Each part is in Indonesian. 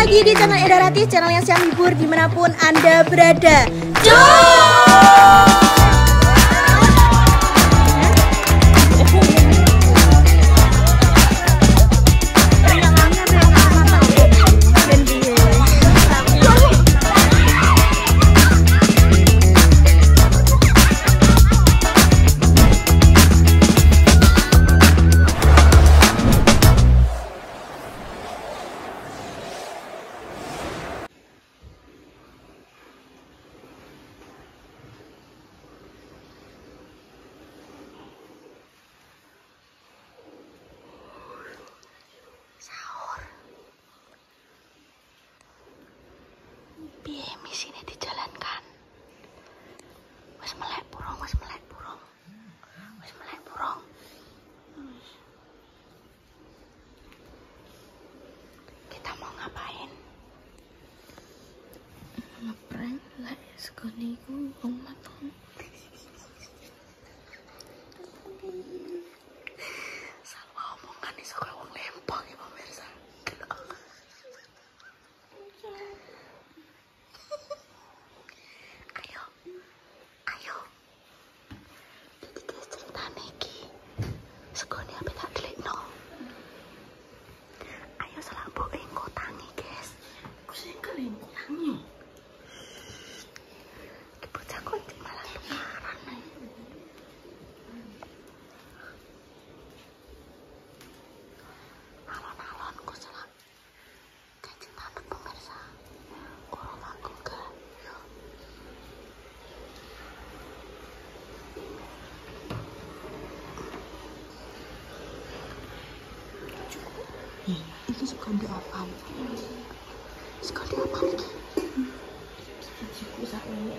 lagi di channel Eda Ratih, channel yang siap hibur dimanapun Anda berada. Piye misine dijalankan? Wis melek burung, wis melek burung. Wis melek burung. Kita mau ngapain? Ngeprank lek segone iku wong mateng. Salwa omongan iso kaya wong lempang iki pemirsa. Segone ape tak delikno. Ayo selambok engko tangi, guys. Ku sing kene tangi. Ki bocah kok malah tukaran ae. Alon-alon ku salah. Kancing tangan pemirsa. Ora aku ga. Iki sekondek apa? Sekondek apa iki? Ciku sakne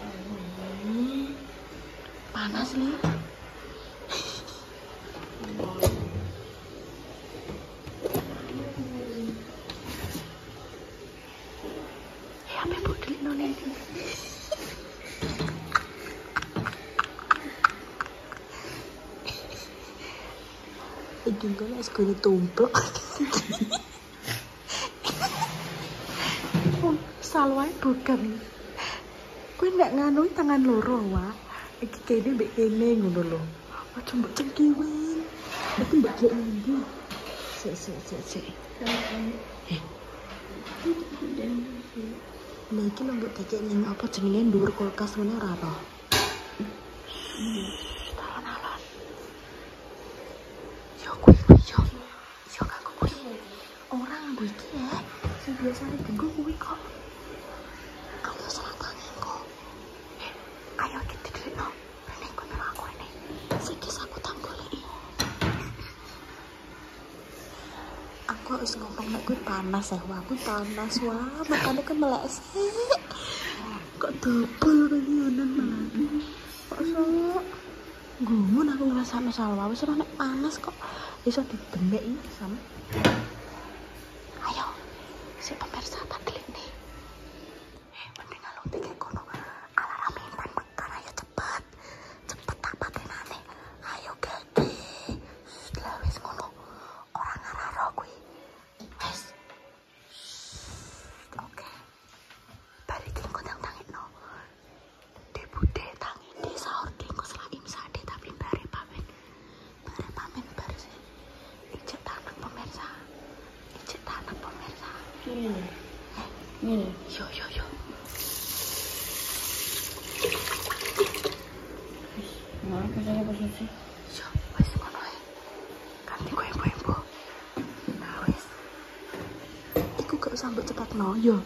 panas li. Ya ape bodil none iki. Iki kok sekondek tumplok. Salwae bukan. Kowe ndak nganui tangan loro wae. Iki kene mbek kene ngono lho. Aja mbok cengkiwen. Iki mbok jek ndi. Sik. Nah iki mbok cek ning apa jenenge dhuwur kulkas ngene ora to. Alon-alon. Yo kuwi yo. Yo kanggo kuwi. Ora nggo iki ya. Sing biasane dienggo kuwi kok. Ayo salah tangan kok. Ayo kita dulu. Ini kamera aku ini. Sikis aku tanggoleki. Aku harus ngomong nek kuwi panas ya. Wah, aku panas wah. Makane kan melek sik. Kok dobel kalianan malah. Kok sok. Gumun aku ngrasakno salwa wis ora nek panas kok iso didemek iki sama. Ayo. Si pemirsa tak klik nih. Mending alung pikir kono. Alarm intan mekan ayo cepet. Cepet tak pakai nane. Ayo gede. Lah wis ngono. Orang ngararo kuwi. Wis. Oke. Bari ki kodang tangekno. De bude tangi de sahur de engko selaim sade tapi bare pamen. Bare pamen bare sih. Ijek tanah pemirsa. Ijek tanah pemirsa. Ini. Yo. Nah, misalnya posisi. Yo, wes ngono ae. Ganti kowe embo. Nah, wes. Iku gak usah mbok cepatno, yo.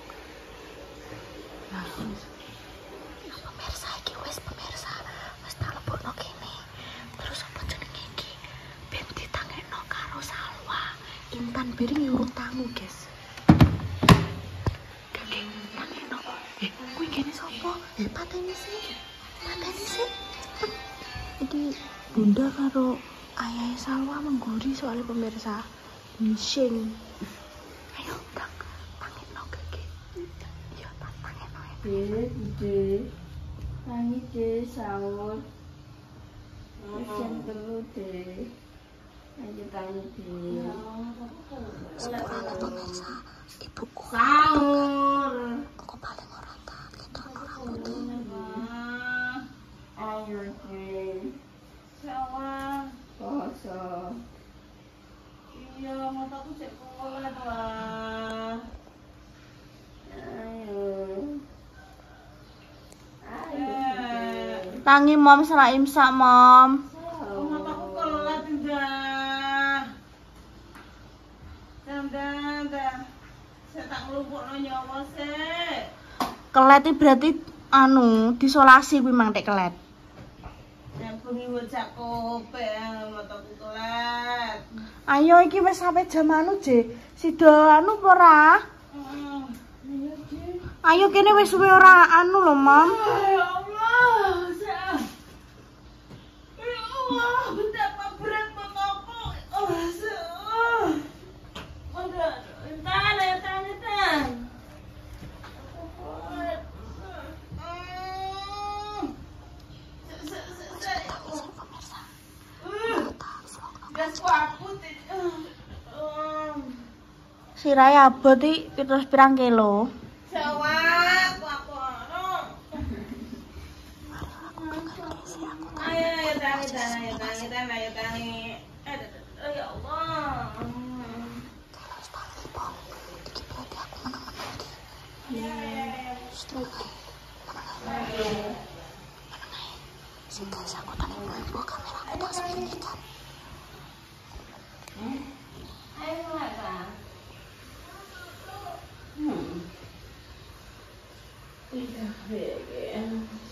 Nah, wes. Pemirsa iki wes pemirsa. Wes tak lebokno kene. Terus apa jenenge iki? Ben ditangekno karo Salwa. Intan Biring urung tamu, guys. Kuwi kene sapa? Pateni sih. Iki Bunda karo ayahe Salwa mengguri soal pemirsa. Mising. Ayo, tangekno keke. Iya, tangekno. Piye, Tangi de sahur. Jam 3 de. Ayo tangi de. Sepurane pemirsa, ibuku. Tangi mom salah imsak mom. Mataku kelat ndak. Ndak. Saya tak ngelumpukno nyawa sik. Kelet iki berarti anu disolasi kuwi mang tek kelet. Yang bengi wajak kope mataku kelat. Ayo iki wis sampe jam anu Je. Sida anu apa ora? Iya, Dik. Ayo kene wis suwe ora anu lho, Mom. Ya Allah, saya. Ya Allah, betapa berat mataku. Oh, saya. Udah, tahan. Sirahe abot iki terus pirang kilo? Sawak, aku. Ayo, tangi. Ya Allah. Guys, aku tadi mau kamera aku tak sembunyikan. Ayo, Bang. Tidak begini.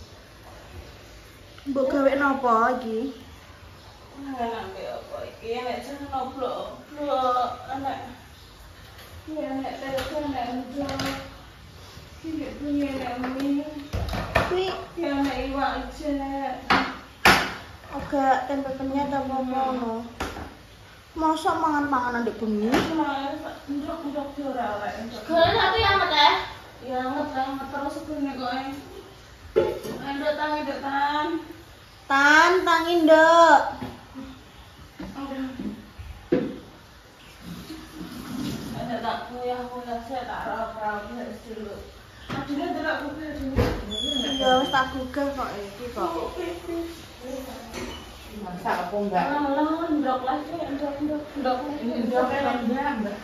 Mbok gawe napa iki? Nek apa iki nek jeneng blok. Nek ya nek telepon nek blok. Iki punya nek mie. Kuwi Ya nek iwak ijek. agak tempe penyet apa ngono. Mosok mangan-mangan ndek bengi. Ndok ora awake. Gula tapi anget ya. Ya anget terus segene kok. Ndok tangi. Tangi nduk. Ada tak kuyah saya tak rap dulu. Adine tak kuyah dulu. Ya wis tak gugah kok iki kok. Masak apa enggak? Lah, ndok lagi, ndok. Ini ndok enggak.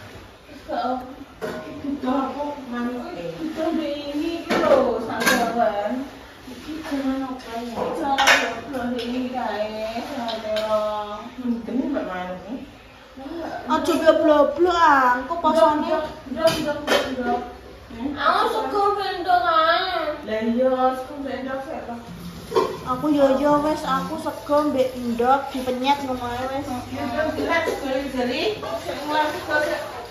Itu aku manuk itu ini lho, sandawan. Iki jangan apa ya? Jangan ini kae, sandawan. Mungkin mbak manuk nih. Aja blok-blok ah, engko posone. Ndok. Aku suka bendong aja. Lah iya, aku ndok sik. Aku yo wis aku sego mbek ndok dipenyet ngono ae wis. Ya jelas jari. Mulai kok.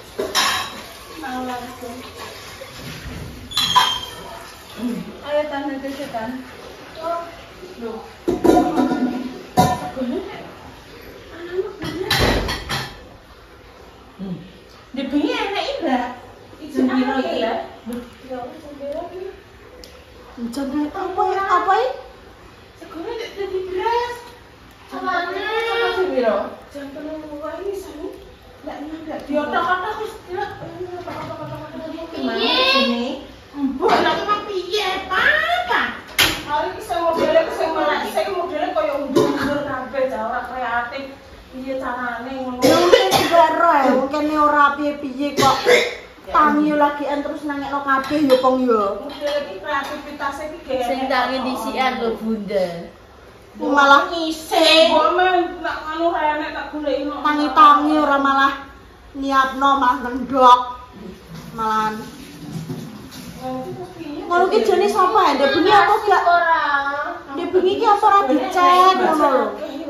Ayo tahan itu setan. Loh. Di bengi enak Ibra. Ijen biro iki ya. Ya wis biro iki. Jangan apa iki? Segone nek dadi beras. Apane? Apa biro? Jam 3 wae sani. Ndak ndak diotak-otak wis delok. Piye? Mbok lha kok piye, Pak? Hari iki sing modele koyo undur-undur kabeh, ora kreatif. Piye carane ngono? Ya mungkin juga ero ya, mungkin ora piye-piye kok. Tangi lagi terus nangekno kabeh yo kong yo. Modele iki kreativitasnya iki gak. Sing tangi disian lho Bunda. Malah ngising. Mbok men nak anu rene tak goleki no. Tangi-tangi ora malah nyiapno malah ngendok. Malahan. Ngono ki jane sapa ya? Ndek bengi apa gak? Ora. Ndek bengi ki apa ora dicek ngono lho.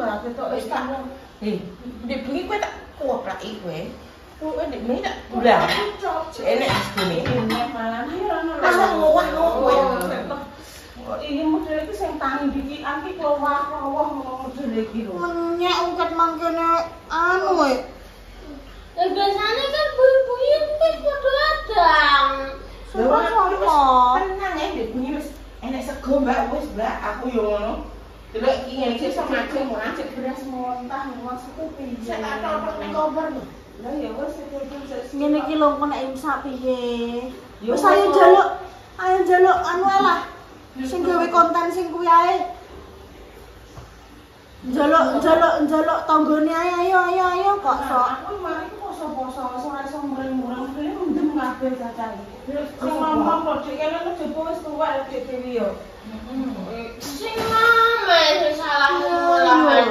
Ndek bengi kowe tak kopraki kowe. Kowe ndek bengi tak ulah. Enek asline. Enek malah ora ngowah-ngowah. Ini model iki sing tangi dikikan ki klowah-klowah ngono model iki lho. Menyek ungket mangkene anu e. Biasanya kan bunyi wis padha adang. Sopo? Tenang ya, ndek bengi wis enek sego Mbak, wis Mbak, aku yo ngono. Delok iki ngene iki sama aceh mau aceh beras montah maksudku piye. Saya tak tau nek kober lho. Lah ya wis Ngene iki lho kok nek imsak piye. Wis ayo njaluk anu lah. Sing gawe konten sing kuwi ae. Njaluk tanggane ae ayo kok sok. Aku mari poso-poso ora iso mureng-mureng dene mendem kabeh cacahe. Sing ngomong kok dek kene coba wis tuwek dek dhewe yo. Sing mama yang salah mulahan.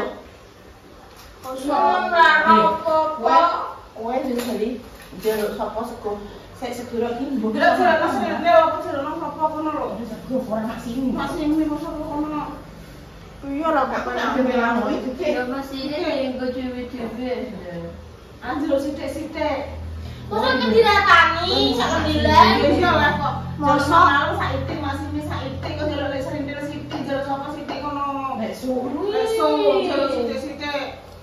Kowe jadi jaluk sapa sego. Sik segera iki mbok. Ora sering apa jaluk sapa kono lho. Sego ora mak sini. Mak sini mung sapa kono. Iya lah kok pengen bilang iki. Ya masih ini yang dewe-dewe. Anjlok sithik-sithik. Masa kediratan sak nilai. Iya lah kok. Mosok malu saiki masih saiki kok jaluk lek sering sithik jaluk sapa sithik kono. Nek suwi. Jaluk sithik-sithik.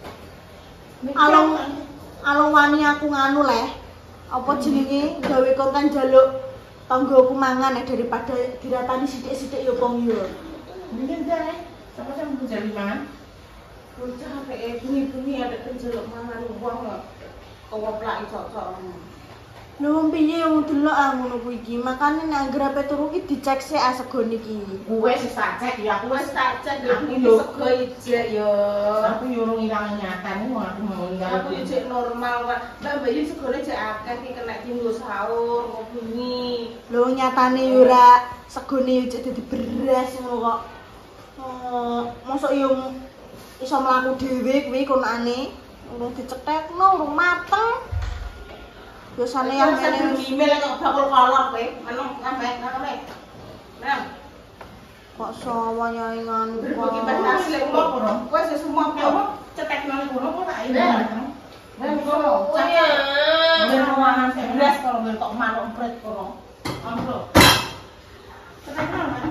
alung wani aku nganu leh. Apa jenenge gawe konten jaluk tanggoku mangan daripada diratani sithik-sithik ya pong yo. Mungkin deh. Sama-sama menjadi mangan. Bocah apike bunyi-bunyi ada penjeluk mangan wong kok. Koplak cocok. Lho wong piye wong delok ngono kuwi iki. Makane nek anggere ape turu ki dicek sik asegone iki. Gue wis tak cek ya, aku wis tak cek ya. Aku Ini lho sego ijek yo. aku yo urung ilang nyatane wong aku mau ilang. Aku yo cek normal wae. Mbak Bayu segone cek akeh ki kena tinggo sahur kok bunyi. Lho nyatane yo ora segone yo cek dadi beras ngono kok. Mosok yo iso mlaku dhewe kuwi konane urung dicetekno, urung mateng. Biasane yang ngene email kok bakul kolor kowe. Menung sampe ngono. Nah, kok sawa nyai nganu kok. bagi batasi lek ngono. Kowe sing semua kono cetek nang kono kok tak ini. Nah, kono. Iya. Nek ruangan beras kalau bentuk manuk empret kono. Ampro. Cetek nang kan?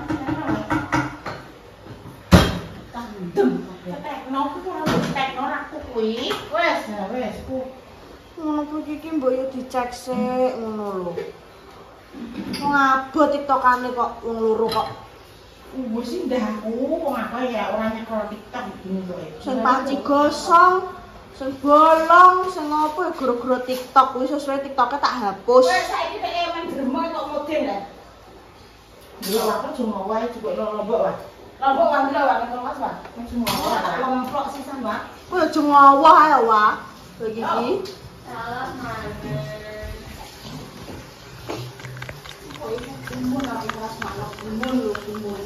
Cetekno ku ora cetekno aku kuwi. Wes, ya wes ku. Ngono kuwi iki mbok yo dicek sik ngono lho. Wong abot tiktokane kok wong loro kok. Wis sih ndah aku wong apa ya ora nyekel TikTok begini kok. Sing panci gosong, sing bolong, sing apa ya gara-gara TikTok kuwi sesuai TikToke tak hapus. Wes saiki nek men gremeng kok model lah. Yo aku cuma wae juga lombok wae. Lombok wae lho wae kelas wae. Cuma wae lomprok sisan wae. Kuwi aja ngawah ae wae. Lagi iki. Salah mana? Kumpul aku kelas manuk kumpul lho kumpul.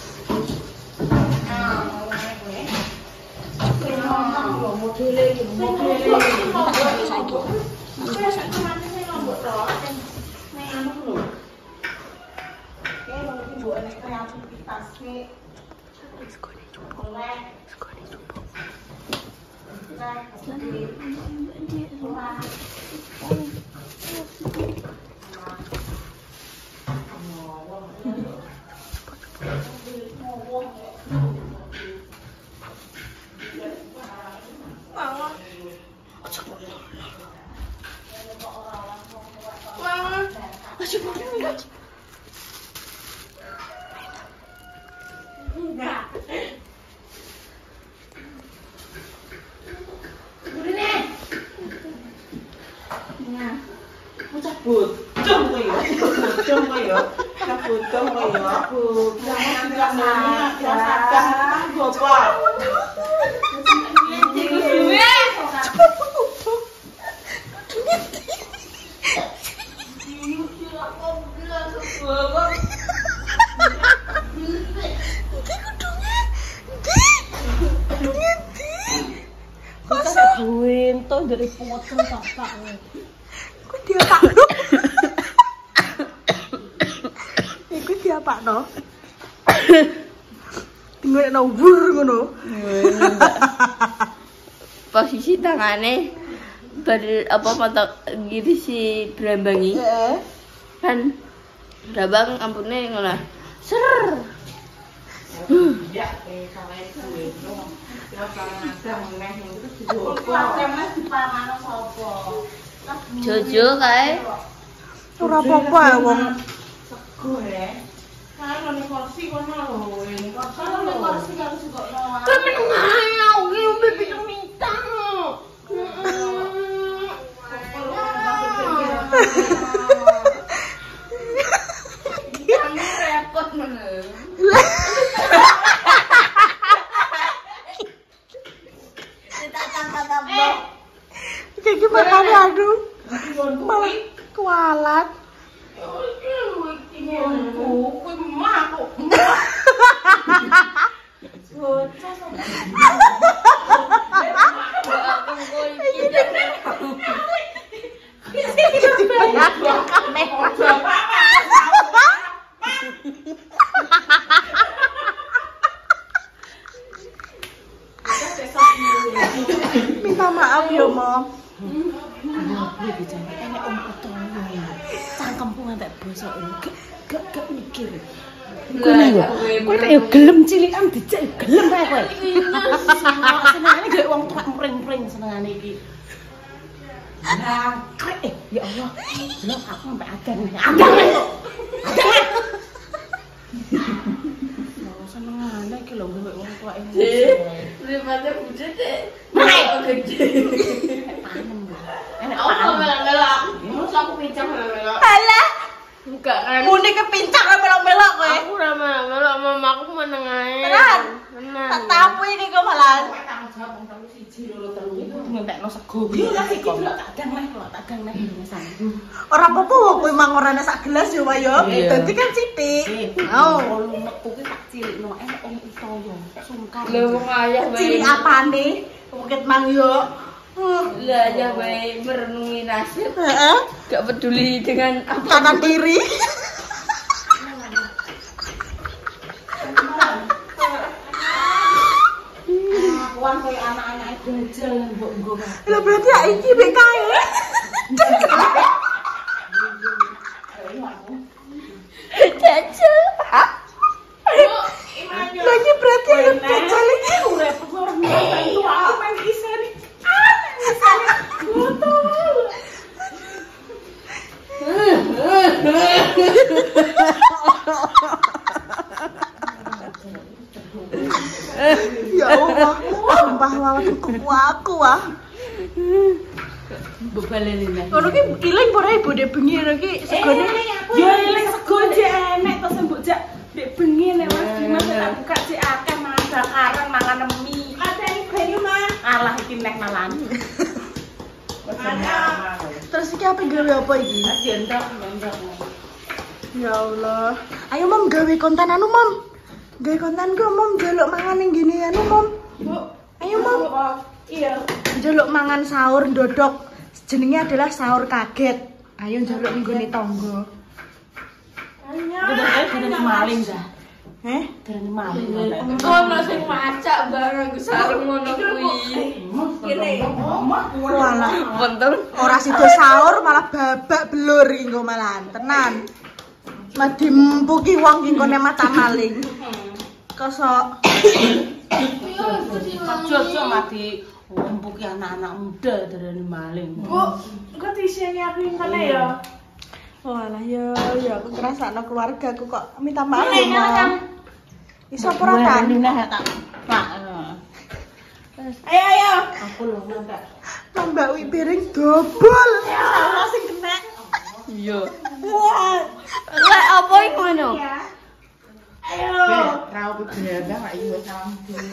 Nah, wae kowe. Nonton lho modele iki modele. Saiki. Saiki mati lombok to. Nek anu lho. Oke, mungkin buat anak kreativitas ke. Sekone Oleh. sekone cukup. Nah, bocong kowe ya. Bocong kowe ya. Bocong kowe ya. Jangan jangan rasakan bapak. Buento dari potong kakak. Kok diapakno? Iku diapakno? Tinggal wur ngono. Posisi tangane apa mata gini si berambangi Heeh. kan Brambang ampune ngono. Ser. Ya, salah itu. Ya salah ada meneh itu juga. Dipamano sapa? Jojo kae. Ora apa-apa ya wong. Sego ya. Kae nang kursi kono lho. Kursi nang kursi karo sego. Kan menengah iki bibit minta. Dia repot meneh. Kayak gimana aduh. Malah kualat. Bocah sama. Minta maaf ya, Mom. Enek om ketemu. Cangkemku ngantek bosok. Gak mikir. Kowe nek yo gelem cilikan dijak gelem kae kowe. Senengane gak wong tuwek mring-mring senengane iki. Krek ya Allah. Lho aku sampe adan. Adan kok. Senengane iki lho mbek wong tuwek ini. Daripada bujut deh. Gede. Enak melak-melak. Terus aku pincang melak-melak. Alah, Enggak kan. mune kepincang melok-melok kowe. Aku ora melak-melak, mamaku meneng ae. Tenan? Tenan. Tak tapu ini kok malah. tanggung jawab wong telu siji loro telu iki ngentekno sego. Yo lah iki delok tak dang neh biasa. Ora apa-apa kowe mang ora ana sak gelas yo, Wayo. Dadi kan sithik. Oh, lunekku ki tak cilikno enek om Utoyo. Sungkan. Lha wong ayah wae. Cilik apane? Bukit mang yo. Lah ayah wae merenungi nasib. Heeh. Gak peduli dengan apa. Kanan kiri. Akuan koyo anak-anak dajal mbok nggo. Lah berarti ya iki mek kae. Jajal. Lagi berarti lu jajal iki. Urip ora nonton tua aku main kisah. Ya Allah, sumpah wae aku ah. Bebalene nek. Ngono ki iling ora ibu de bengi ngono ki segone. Yo eling sego jek enek to sembuk jak ndek bengi nek Mas Dimas tak buka sik akeh mangan bakaran mangan mie. Mateni banyu Mas. Alah iki nek malan. Terus iki apa gawe apa iki? Gendok. Ya Allah. Ayo Mom gawe konten anu Mom. Gawe konten go Mom njaluk mangan ning gini anu Mom. Bu, Ayo Mom. iya. Njaluk mangan sahur ndodok. Jenenge adalah sahur kaget. Ayo njaluk ning gone tangga. Udah maling dah. Heh? Derene maling. Ono sing macak bareng sareng ngono kuwi. Walah, Punten. ora sida sahur malah babak belur iki engko malahan. Tenan. Madimpuki wong iki ngene mata maling. Kosok. Jojo mati empuki anak-anak muda derene maling. Bu, kok disini aku ngene ya. Walah ya aku ngrasakno keluargaku kok minta maaf ya, Mom. Iso ora kan? Pak. Ayo. Aku lho ngantek. Mbak Wi piring dobol. Salah sing kena. Iya. Wah. Lek apa iki ngono? Ayo. Rau beberapa gak iya salam.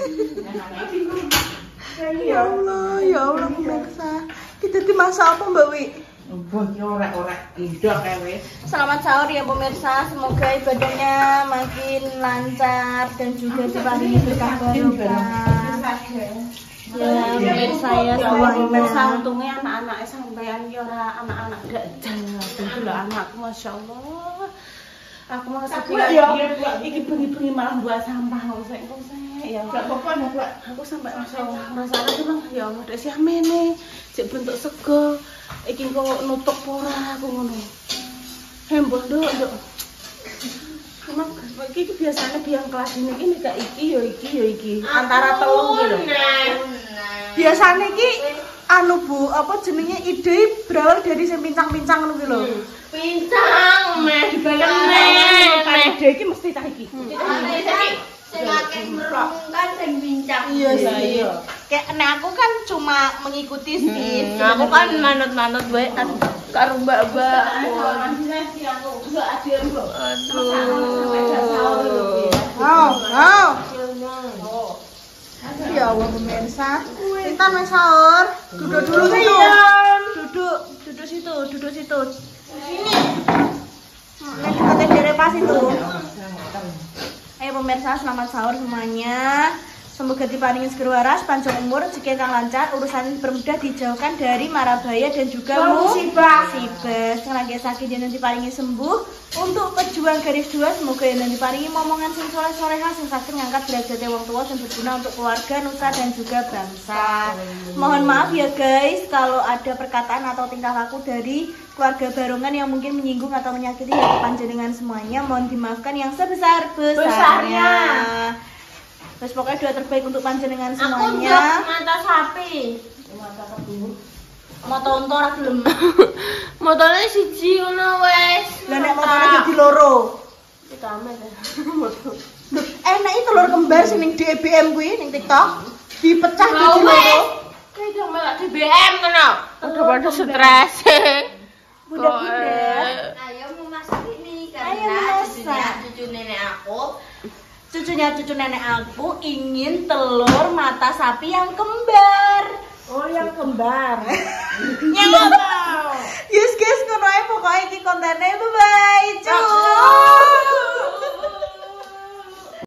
Ya Allah pemirsa. Kita dimasak apa Mbak Wi? Mbah ki ora indok kae wis. Selamat sahur ya pemirsa, semoga ibadahnya makin lancar dan juga diparingi berkah barokah. Ya pemirsa ya semua pemirsa pemirsa. untungnya anak-anaknya sampean ki ora anak-anak dajal. Itu lho anakku masyaallah. Aku mau sepi iki bengi-bengi malah buat sampah ngosek ya. Gak apa-apa Mbak. Aku sampai masalah itu Bang. Ya Allah, dek sih mene. Cek bentuk sego. Iki kok nutup ora aku ngono. Hembah nduk. Emang iki biasanya biang kelas ini gak iki ya iki. Antara telu iki lho. Biasanya ki anu Bu, apa jenenge ide berawal dari sing pincang-pincang ngono ki lho. Pincang meh Dibayang nek ide iki mesti tak iki. Sing akeh merungkan sing pincang. Iya sih. Kayak nek aku kan cuma mengikuti sih. Aku kan manut-manut wae karo mbak-mbak. Oh. Ya Allah pemirsa. Kita mau sahur. Duduk dulu situ. Duduk situ. Sini. Nanti kita pas itu. Ayo pemirsa, selamat sahur semuanya. Semoga diparingi segera waras, panjang umur, rezeki kang lancar, urusan dipermudah, dijauhkan dari mara bahaya dan juga musibah. Sing lagi sakit dan diparingi sembuh. Untuk pejuang garis 2 semoga yang diparingi momongan sing soleh-soleha sing sakit ngangkat derajatnya wong tua dan berguna untuk keluarga, nusa dan juga bangsa. Mohon maaf ya guys kalau ada perkataan atau tingkah laku dari keluarga Barongan yang mungkin menyinggung atau menyakiti hati panjenengan semuanya. Mohon dimaafkan yang sebesar-besarnya. Terus pokoknya doa terbaik untuk panjenengan semuanya. Aku mata sapi. Mata kebu. Moto unta ora gelem. Motone siji ngono wes. Lah nek motone dadi loro. Ditamet ya. Loh, enak iki telur kembar sing ning DBM kuwi ning TikTok. Dipecah dadi loro. Kayak gak melak DBM ngono. Udah pada stres. Budak-budak. Ayo mau masak ini Ayo karena masak. cucu nenek aku. Cucunya cucu nenek aku ingin telur mata sapi yang kembar. Oh, yang kembar. Yang apa? Yes guys, ngono ae pokoke iki kontene. Bye bye. Cuy.